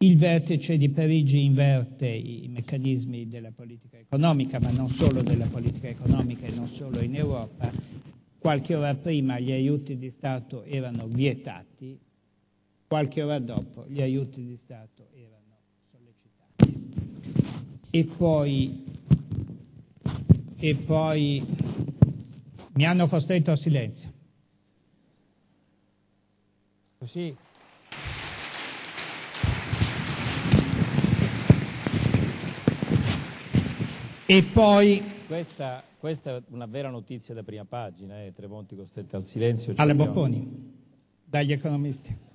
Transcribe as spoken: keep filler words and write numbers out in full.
Il vertice di Parigi inverte i meccanismi della politica economica, ma non solo della politica economica e non solo in Europa. Qualche ora prima gli aiuti di Stato erano vietati, qualche ora dopo gli aiuti di Stato erano sollecitati. E poi, e poi mi hanno costretto al silenzio. Così. E poi questa, questa è una vera notizia da prima pagina, eh? Tremonti costretto al silenzio. Alla Bocconi, dagli economisti.